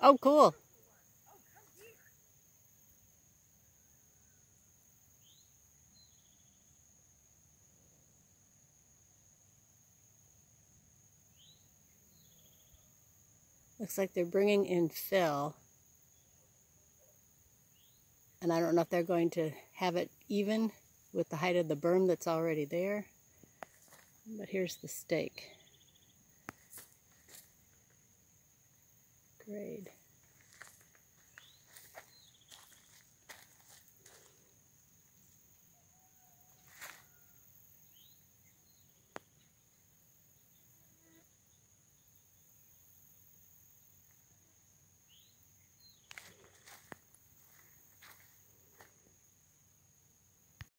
Oh, cool. Looks like they're bringing in fill. And I don't know if they're going to have it even with the height of the berm that's already there. But here's the stake. Grade.